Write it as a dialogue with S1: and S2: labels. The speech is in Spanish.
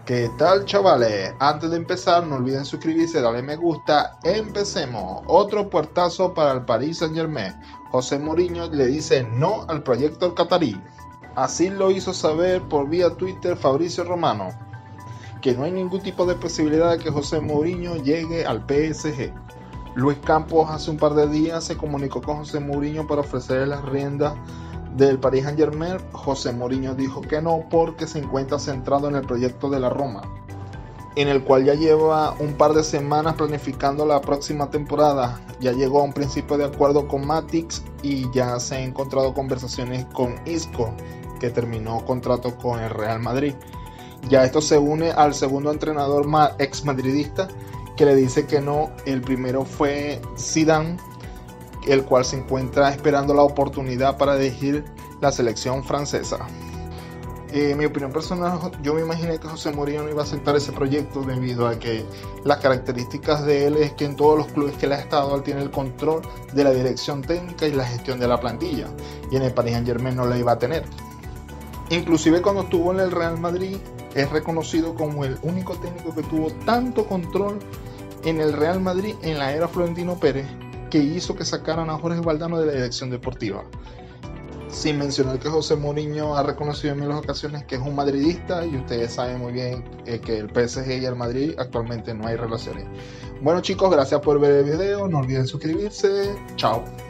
S1: ¿Qué tal, chavales? Antes de empezar, no olviden suscribirse, darle me gusta. Empecemos. Otro puertazo para el Paris Saint-Germain. José Mourinho le dice no al proyecto catarí. Así lo hizo saber por vía Twitter Fabrizio Romano, que no hay ningún tipo de posibilidad de que José Mourinho llegue al PSG. Luis Campos hace un par de días se comunicó con José Mourinho para ofrecerle las riendas del Paris Saint-Germain. José Mourinho dijo que no porque se encuentra centrado en el proyecto de la Roma, en el cual ya lleva un par de semanas planificando la próxima temporada. Ya llegó a un principio de acuerdo con Matic y ya se han encontrado conversaciones con Isco, que terminó contrato con el Real Madrid. Ya esto se une al segundo entrenador ex madridista que le dice que no. El primero fue Zidane, el cual se encuentra esperando la oportunidad para dirigir la selección francesa. Mi opinión personal, yo me imaginé que José Mourinho no iba a aceptar ese proyecto debido a que las características de él es que en todos los clubes que él ha estado él tiene el control de la dirección técnica y la gestión de la plantilla, y en el Paris Saint-Germain no la iba a tener. Inclusive cuando estuvo en el Real Madrid es reconocido como el único técnico que tuvo tanto control en el Real Madrid en la era Florentino Pérez, que hizo que sacaran a Jorge Valdano de la dirección deportiva. Sin mencionar que José Mourinho ha reconocido en muchas ocasiones que es un madridista, y ustedes saben muy bien que el PSG y el Madrid actualmente no hay relaciones. Bueno, chicos, gracias por ver el video, no olviden suscribirse, chao.